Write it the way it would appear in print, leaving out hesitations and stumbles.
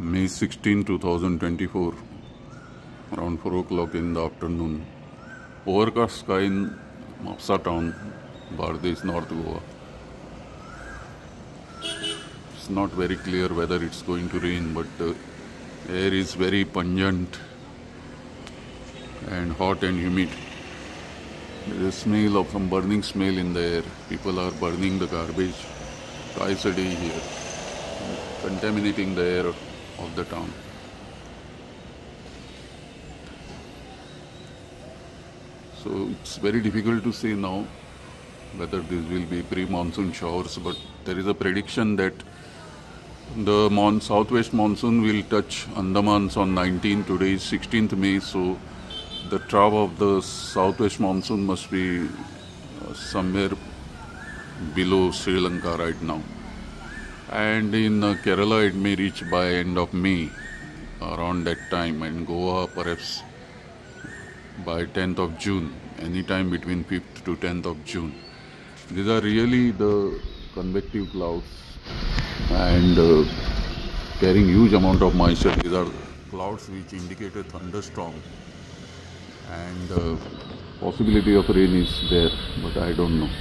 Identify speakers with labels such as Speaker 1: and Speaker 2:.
Speaker 1: May 16, 2024, around 4 o'clock in the afternoon. Overcast sky in Mapsa town, Bardez, North Goa. It's not very clear whether it's going to rain, but the air is very pungent and hot and humid. There is a smell of some burning smell in the air. People are burning the garbage twice a day here, contaminating the air of the town. So it's very difficult to say now whether this will be pre-monsoon showers, but there is a prediction that the southwest monsoon will touch Andamans on 19th. Today is 16th May, so the trough of the southwest monsoon must be somewhere below Sri Lanka right now. And in Kerala it may reach by end of May, around that time, and Goa perhaps by 10th of June, anytime between 5th to 10th of June. These are really the convective clouds and carrying huge amount of moisture. These are clouds which indicate a thunderstorm, and possibility of rain is there, but I don't know.